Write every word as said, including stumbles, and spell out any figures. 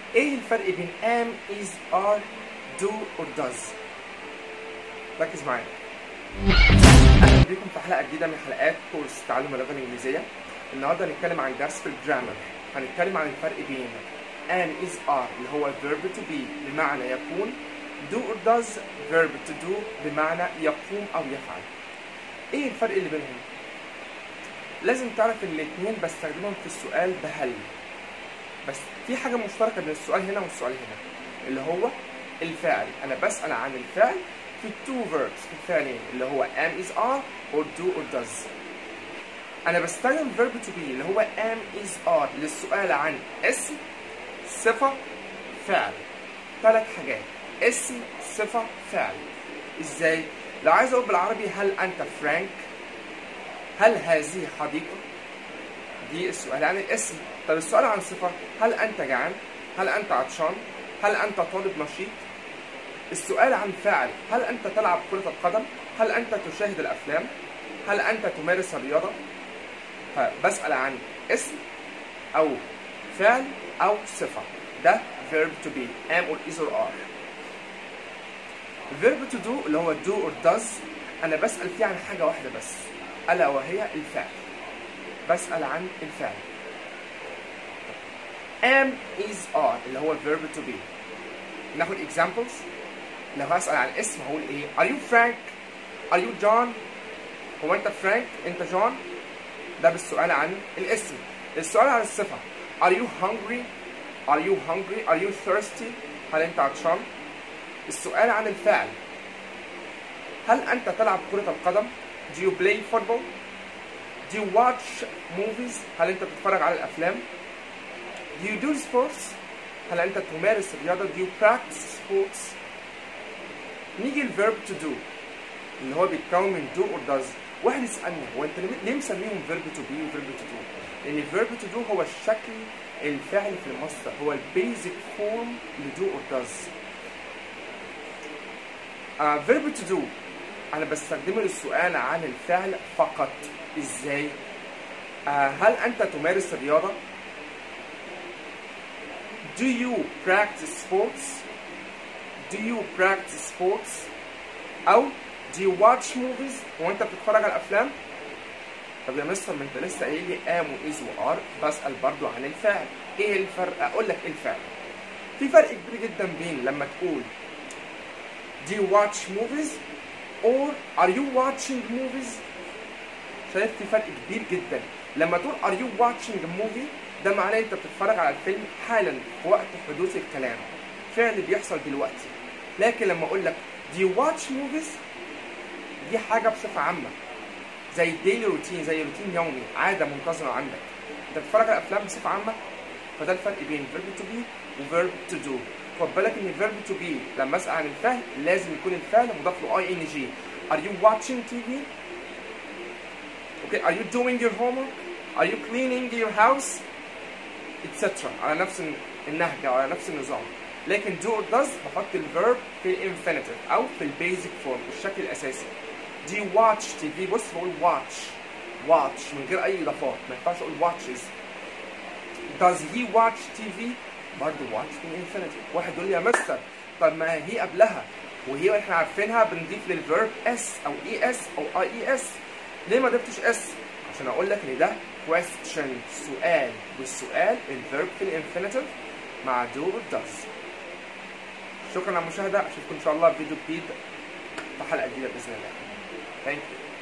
ايه الفرق بين am is are do or does؟ ركز معايا. اهلا بيكم في حلقه جديده من حلقات كورس تعلم اللغه الانجليزيه. النهارده هنتكلم عن درس في الجرامر. هنتكلم عن الفرق بين am is are اللي هو verb to be بمعنى يكون، do or does verb to do بمعنى يقوم او يفعل. ايه الفرق اللي بينهم؟ لازم تعرف ان الاثنين بستخدمهم في السؤال بهل، بس في حاجه مشتركه بين السؤال هنا والسؤال هنا اللي هو الفعل. انا بسأل عن الفعل في two verbs في الفعلين اللي هو am is are or do or does. انا بستخدم verb to be اللي هو am is are للسؤال عن اسم، صفه، فعل. ثلاث حاجات: اسم، صفه، فعل. ازاي؟ لو عايز اقول بالعربي هل انت فرانك؟ هل هذه حديقه؟ دي السؤال عن الاسم. طب السؤال عن صفه: هل انت جعان؟ هل انت عطشان؟ هل انت طالب نشيط؟ السؤال عن فعل: هل انت تلعب كرة القدم؟ هل انت تشاهد الافلام؟ هل انت تمارس الرياضة؟ فبسأل عن اسم او فعل او صفة. ده verb to be am or is or are. verb to do اللي هو do or does انا بسأل فيه عن حاجة واحدة بس الا وهي الفعل. بسأل عن الفعل. am is are اللي هو verb to be. ناخد examples. لو هسأل عن اسم هقول ايه؟ Are you Frank؟ Are you John؟ هو انت فرانك؟ انت جون؟ ده بالسؤال عن الاسم. السؤال عن الصفة: Are you hungry؟ Are you hungry؟ Are you thirsty؟ هل انت عطشان؟ السؤال عن الفعل: هل انت تلعب كرة القدم؟ Do you play football؟ Do you watch movies؟ هل انت بتتفرج على الافلام؟ Do you do sports؟ هل انت تمارس الرياضة؟ Do you practice sports؟ نيجي الفيرب تو دو اللي هو بيتكون من دو اور داز. واحد يسالني هو انت ليه مسميهم فيرب تو بي وفيرب تو دو؟ لان الفيرب تو دو هو الشكل الفعلي في المصدر، هو البيزك فورم لدو اور داز. فيرب تو دو انا بستخدمه للسؤال عن الفعل فقط. ازاي؟ uh, هل انت تمارس الرياضه؟ Do you practice sports؟ Do you practice sports؟ أو do you watch movies؟ هو أنت بتتفرج على الأفلام؟ طب يا مستر ما أنت لسه قايل لي am و is و are. بسأل برضو عن الفعل. إيه الفرق؟ أقول لك إيه الفرق. في فرق كبير جدا بين لما تقول do you watch movies or are you watching movies؟ شايف في فرق كبير جدا. لما تقول are you watching a movie ده معناه أنت بتتفرج على الفيلم حالا في وقت حدوث الكلام، فعل بيحصل دلوقتي. لكن لما اقول لك do you watch movies دي حاجه بصفه عامه زي daily روتين، زي روتين يومي، عاده منتظمه عندك. انت بتتفرج على افلام بصفه عامه. فده الفرق بين verb to be و verb to do. خد بالك ان verb to be لما اسال عن الفعل لازم يكون الفعل مضاف له ing. are you watching تي في؟ okay are you doing your homework؟ are you cleaning your house؟ etc. على نفس النهج او على نفس النظام. لكن do or does بحط الفيرب في الانفينيتيف او في البيزك فورم، الشكل الاساسي. do you watch تي في؟ بص بقول watch watch من غير اي اضافات، ما ينفعش اقول watches. does he watch تي في؟ برضه watch في الانفينيتيف. واحد يقول لي يا مستر طب ما هي قبلها وهي احنا عارفينها بنضيف للفيرب اس او اي اس او اي اي اس. ليه ما ضفتش اس؟ عشان اقول لك ان ده question سؤال، والسؤال الفيرب في الانفينيتيف مع do or does. شكرا على المشاهدة. اشوفكم ان شاء الله في فيديو جديد في حلقة جديدة بإذن الله. Thank you.